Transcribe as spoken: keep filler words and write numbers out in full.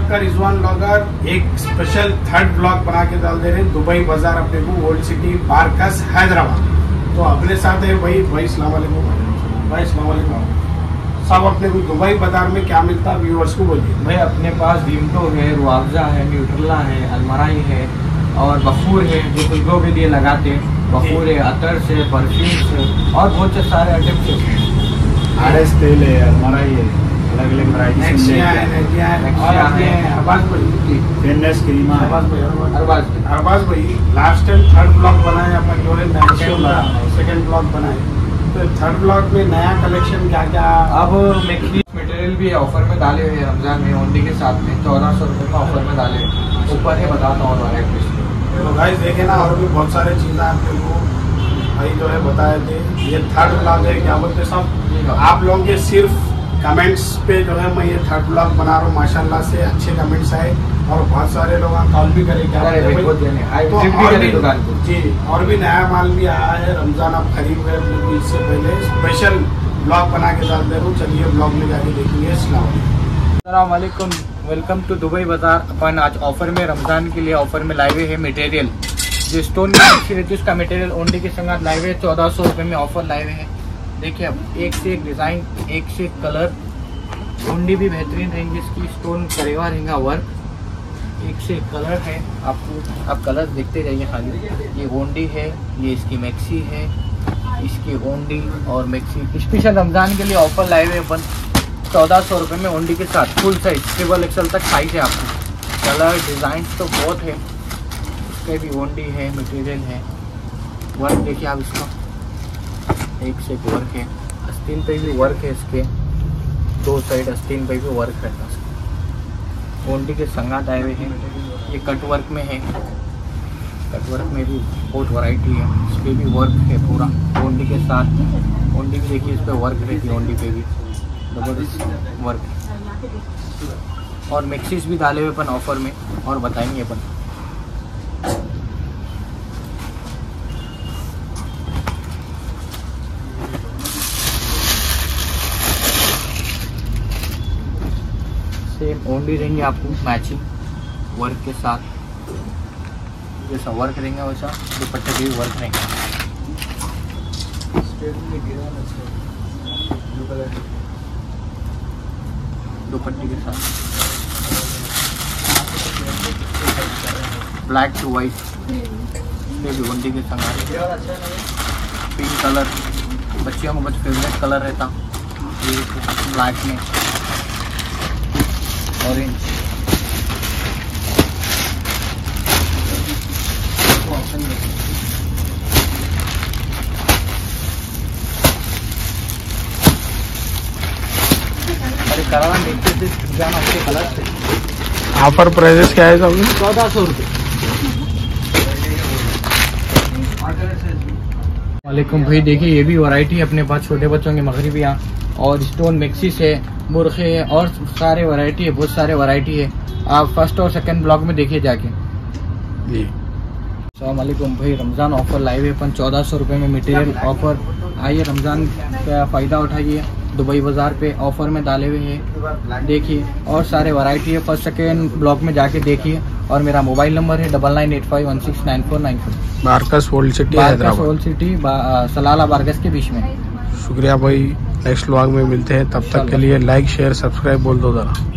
आपका रिजवान ब्लॉगर एक special third blog बना के डाल दे रहे हैं दुबई बाजार अपने को, ओल्ड सिटी बारकस हैदराबाद। तो अपने साथ है भाई भाई सलाम वालेकुम भाई सलाम वालेकुम। सब अपने को दुबई बाजार में क्या मिलता है व्यूअर्स को बोलिए। भाई अपने पास विमटो है, रुआवजा है, न्यूट्रेला है, अलमराई है और बखूर है जो खुशबू के लिए लगाते हैं। बखूर है, अतर से, परफ्यूम से और बहुत से सारे आइटम से। आर एस तेल है, अलमराई है, अलग अलग वैरायटी है। अरबाज भाई लास्ट टाइम थर्ड ब्लॉग बनाए अपन जो है सेकंड ब्लॉग बनाए, तो थर्ड ब्लॉग में नया कलेक्शन क्या क्या। अब मैक्सी मटेरियल भी ऑफर में डाले हुए हैं रमजान में, ओनली के साथ में चौदह सौ रुपये का ऑफर में डाले हुए। ऊपर है बताता हूँ वाला तो गाइस देखे ना, और भी बहुत सारे चीज़ें आपके को भाई जो है बताए थे। ये थर्ड ब्लॉग है, क्या बोलते सब आप लोगों के सिर्फ कमेंट्स पे जो है मैं ये थर्ड ब्लॉग बना रहा हूँ। माशाल्लाह से अच्छे कमेंट्स आए और बहुत सारे लोग कॉल भी करे क्या तो और भी जी और भी नया माल भी आया है। रमजान आप खरीद गए, इससे पहले स्पेशल ब्लॉग बना के डाल दे रहा हूँ। चलिए ब्लॉग में जाके देखेंगे। अस्सलाम वालेकुम, वेलकम टू दुबई बाजार। अपन आज ऑफर में रमजान के लिए ऑफर में लाए हुए है मटेरियल जो स्टोन में अच्छी रहती है, उसका मटेरियल ओनली के संग लाए हुए चौदह सौ रुपये में ऑफर लाए हुए हैं। देखिए अब एक से एक डिज़ाइन, एक से एक कलर, ओनली भी बेहतरीन रहेंगी, इसकी स्टोन करेगा रहेगा वर्क, एक से एक कलर है। आपको आप कलर देखते जाइए खाली। ये ओनली है, ये इसकी मैक्सी है, इसकी ओनली और मैक्सी स्पेशल रमज़ान के लिए ऑफर लाए हुए अपन चौदह सौ रुपये में ओनली के साथ। फुल साइज ट्रिपल एक्सल तक साइज है आपको। कलर डिज़ाइन तो बहुत है, उसके भी ओनली है, मटेरियल है। वर्क देखिए आप इसका, एक से एक वर्क है। आस्तीन पे भी वर्क है, इसके दो साइड आस्तीन पे भी वर्क है। ओनली के संगात आए हुए हैं। ये कट वर्क में है, कट वर्क में भी बहुत वैरायटी है। इस पर भी वर्क है पूरा ओनली के साथ। ओनली भी देखिए इस पर वर्क रहती है, ओनली पे भी जबरदस्त वर्क। और मिक्सीज भी डाले हुए अपन ऑफर में और बताएंगे अपन। सेम ओनली रहेंगे आपको मैचिंग वर्क के साथ। जैसा वर्क रहेंगे वैसा दुपट्टे पे भी वर्क रहेंगे। दुपट्टे के साथ ब्लैक टू वाइट भी ओनली के संग। पिंक कलर बच्चियों को बहुत फेवरेट कलर रहता, ये ब्लैक में ऑरेंज। अरे कराना देखते थे जाना उसके कलर से। ऑफर प्राइजेस क्या है सब? चौदह सौ रुपये। वालेकुम भाई, देखिए ये भी वैरायटी है अपने पास छोटे बच्चों के मगरिबी यहाँ और स्टोन मैक्सिस है, बुरखे है और सारे वैरायटी है, बहुत सारे वैरायटी है। आप फर्स्ट और सेकंड ब्लॉक में देखिए जाके जी। अस्सलाम वालेकुम भाई, रमज़ान ऑफर लाए हुए अपन चौदह सौ रुपये में मटेरियल ऑफर। आइए रमज़ान का फ़ायदा उठाइए, दुबई बाज़ार पे ऑफर में डाले हुए हैं। देखिए और सारे वैरायटी है, फर्स्ट सेकेंड ब्लॉक में जाके देखिए। और मेरा मोबाइल नंबर है double nine eight five one six nine four nine four. Barkas old city, Barkas old city Salala Barkas के बीच में। शुक्रिया भाई, नेक्स्ट व्लॉग में मिलते हैं। तब तक के लिए लाइक शेयर सब्सक्राइब बोल दो जरा।